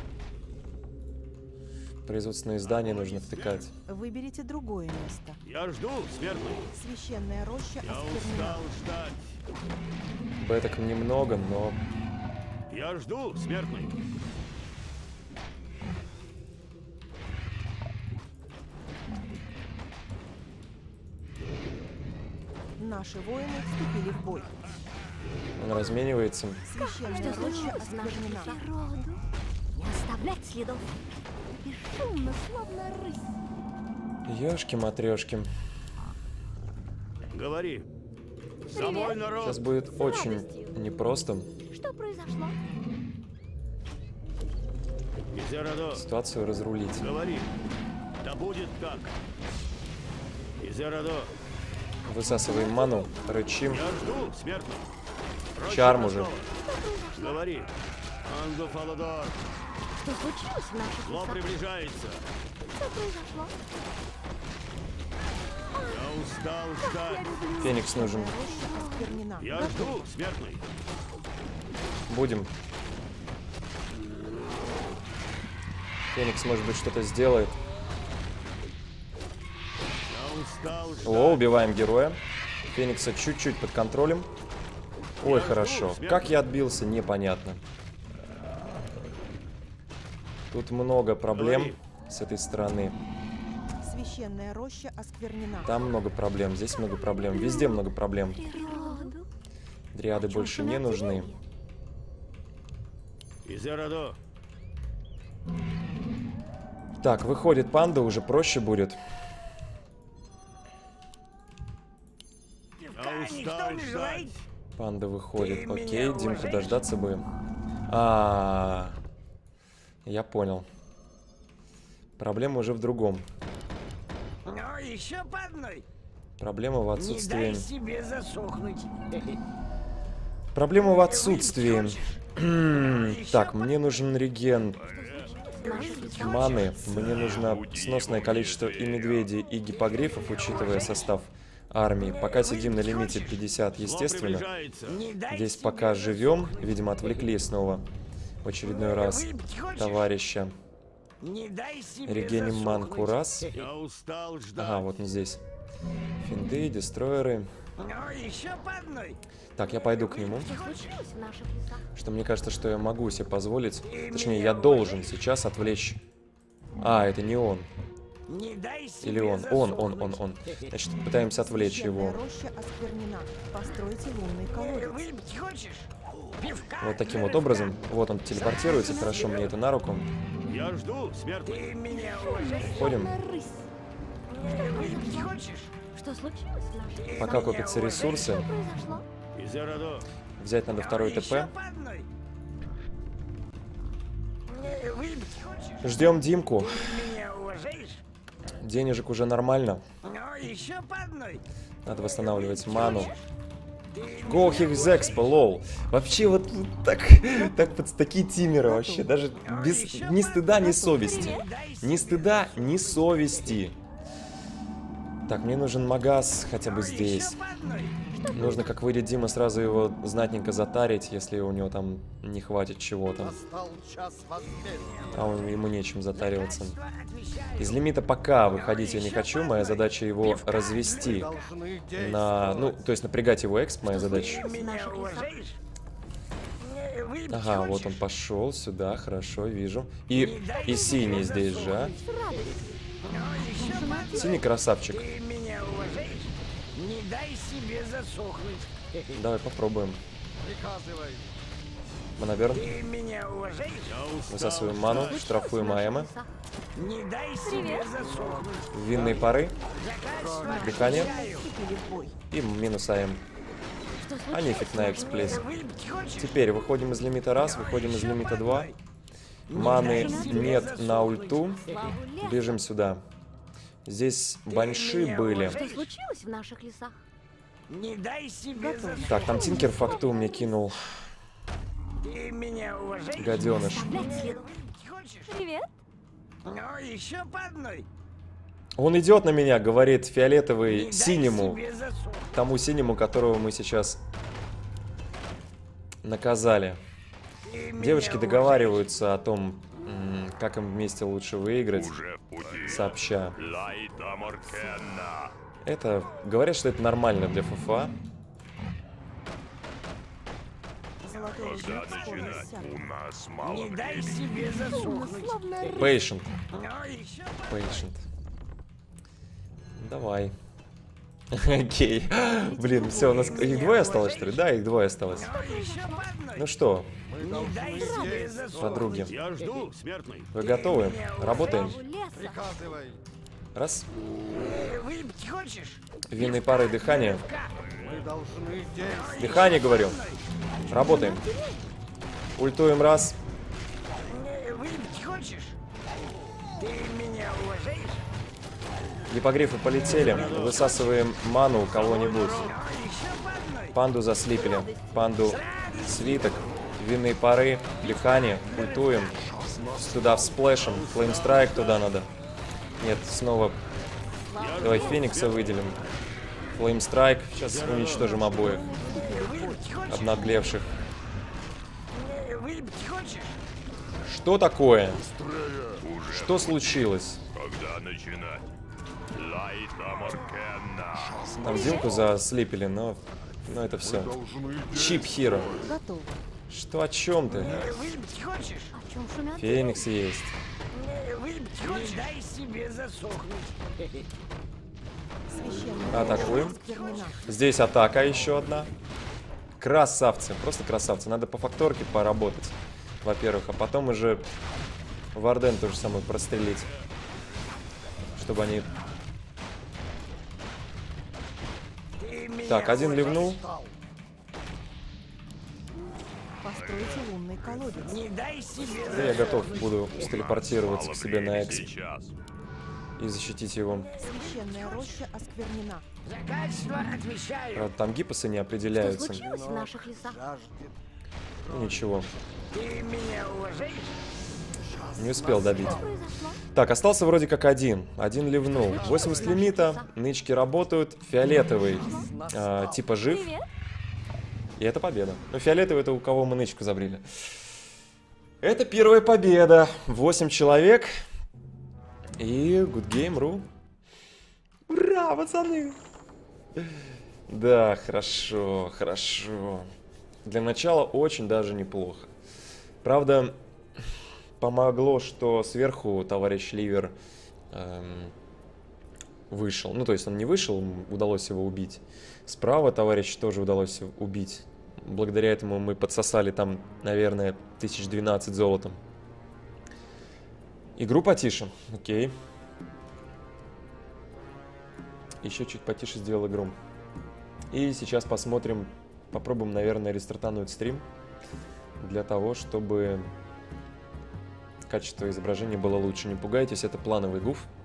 Производственные здания нужно втыкать. Выберите другое место. Я жду, смертный. Священная роща Я осквернена. устал ждать. Беток немного, но Я жду, смертный. Наши воины вступили в бой. он разменивается. Священная роща осквернена. Народу. Не оставлять следов. Бесшумно, словно рысь. Ёшки-матрёшки. Говори. За мой народ. Сейчас будет очень непросто Что произошло? Изерадо. ситуацию разрулить. Говори. Да будет так. Изерадо. Высасываем ману, рычим. Я жду, смертный. Прочь Чарм от уже. простого. Говори. Ангел Фаладор. Что случилось в наших Зло лесах? приближается. Что произошло? Я устал ждать. Феникс нужен. Роща осквернена. Я жду, смертный. Будем. Феникс, может быть, что-то сделает. Я устал ждать. О, убиваем героя. Феникса чуть-чуть под контролем. Ой, хорошо. Как я отбился, непонятно. Тут много проблем с этой стороны. Священная роща осквернена. Там много проблем, здесь много проблем. Везде много проблем. Природу. Дриады больше не нужны. Изерадо. Так, выходит панда, уже проще будет. Я Никто устал не ждать. желает. Панда выходит. Ты Окей, меня Димка, уважаешь? дождаться бы. Я понял. Проблема уже в другом. Ну, еще по одной. Проблема в Не отсутствии... дай себе засохнуть. Проблема в отсутствии. Так, мне нужен реген маны. Мне нужно сносное количество и медведей, и гиппогрифов, учитывая состав армии. Пока сидим на лимите 50, естественно. Здесь пока живем. Видимо, отвлекли снова в очередной раз товарища. Регеним манку раз. Я устал ждать. Ага, вот он здесь. Финды, дестройеры. Ну, еще по одной. Так, я пойду к нему. Что случилось в наших лесах? Что мне кажется, что я могу себе позволить. Точнее, я должен сейчас отвлечь. А, это не он. Не дай себе Или он. Он. Значит, пытаемся отвлечь его. Священная роща осквернена. Постройте лунный колодец. Выпить хочешь? Пивка. Вот таким вот образом. Вот он телепортируется. Хорошо, мне это на руку. Я жду, смертный. Ты меня уважаешь? Ходим. Рысь. Выпить хочешь? Что случилось в наших лесах? Пока копятся ресурсы. Что произошло? Из-за родов. Взять надо второй ТП. Еще по одной. Выпить хочешь? Ждем Димку. Ты меня уважаешь? Денежек уже нормально. Ну, еще по одной. Надо восстанавливать ману. Go Hexexpo, лол. Вообще вот так такие тимеры вообще. Даже без ни стыда, ни совести. Ни стыда, ни совести. Так, мне нужен магаз хотя бы здесь. По одной. Нужно, как выйдет Дима, сразу его знатненько затарить, если у него там не хватит чего-то. А ему нечем затариваться. Из лимита пока выходить я не хочу. Моя задача его развести на... Ну, то есть напрягать его эксп, моя задача. Ты меня уважаешь? Выпить Ага, вот он хочешь? пошел сюда, хорошо, вижу. И синий здесь же, а? Синий красавчик. Ты меня уважаешь? Не дай себе засохнуть. Давай попробуем. Манаберн. Ты меня уважаешь? Высасываем ману, штрафуем АМа. Не дай себе засохнуть. Винные пары. Дыхание. Вступили в бой. И минус АМ. Что А случилось? нефиг на эксплейс. Выпить хочешь? Теперь выходим из лимита раз, выходим из лимита 2. Маны нет на ульту. Славу лесу. Бежим сюда. Здесь банши были. Что случилось в наших лесах? Не дай себе засохнуть. Так, там Тинкер факту мне кинул. Ты меня уважаешь? Гаденыш. Оставлять следу. Выпить хочешь? Привет. Ну, еще по одной. Он идет на меня, говорит Не фиолетовый дай синему. себе засохнуть. Тому синему, которого мы сейчас наказали. Ты меня Девочки уважаешь? договариваются о том, как им вместе лучше выиграть, Уже в пути. сообща. Лайта Моркенна. Это, говорят, что это нормально для ФФА. Золотой Когда рубеж скоро начинать? иссякнет. У нас мало Не дай времени. себе засохнуть. Словно рысь. Patient, Ну, еще по patient. Давай. Окей. Блин, все, у нас их двое осталось, что ли? Да, их двое осталось. еще по одной. Ну что, Не дай себе засохнуть. подруги, Я жду, смертный. вы готовы? Работаем. Славу леса. Раз. Выпить хочешь? Винной парой дыхания. Дыхание, говорю. Работаем. Ультуем раз. Выпить хочешь? Ты меня уважаешь? Гипогрифы полетели. Высасываем ману у кого-нибудь. Ну, еще по одной. Панду заслипили. Панду свиток. Винные пары. Дыхание. Ультуем. Сюда всплэшем. Флеймстрайк туда надо. Нет, снова. Давай Феникса выделим. Флеймстрайк. Сейчас уничтожим обоих Выпить хочешь? обнаглевших. Выпить хочешь? Что такое? Что случилось? Когда начинать? Лайта Моркенна. Там Димку заслипили, но это все. Чип Хиро. Готово. Что, о чем ты? Выпить хочешь? О чем шумят? Феникс есть. Выпить хочешь? Не дай себе засохнуть. Священная Атакуем. роща осквернена. Здесь атака еще одна. Красавцы, просто красавцы. Надо по факторке поработать, во-первых, а потом уже Варден то же самое прострелить. Чтобы они... Ты меня Так, один ливнул. Постройте лунный колодец. Не дай себе Да я готов буду стелепортироваться к себе на эксп Сейчас. и защитить его. Священная роща осквернена. за качество отвечаю. Правда, там гипосы не Что определяются. случилось в наших лесах? Ну, ничего. Ты меня уважаешь? Не успел добить. Так, остался вроде как один. Один ливнул. 80 лимита. Нычки работают. Фиолетовый типа жив. И это победа. Ну, фиолетовый — это у кого мы нычку забрили. Это первая победа. 8 человек. И good game.ru. Ура, пацаны! Да, хорошо, хорошо. Для начала очень даже неплохо. Правда, помогло, что сверху товарищ Ливер вышел. Ну, то есть он не вышел, удалось его убить. Справа товарищ тоже удалось убить. Благодаря этому мы подсосали там, наверное, 1012 золотом. Игру потише. Окей. Еще чуть потише сделал игру. И сейчас посмотрим, попробуем, наверное, рестартануть стрим. Для того, чтобы качество изображения было лучше. Не пугайтесь, это плановый гуф.